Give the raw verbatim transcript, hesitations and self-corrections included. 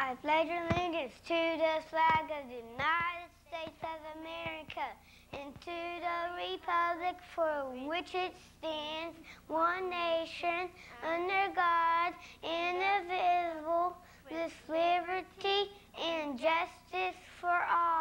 I pledge allegiance to the flag of the United States of America and to the republic for which it stands, one nation, under God, indivisible, with liberty and justice for all.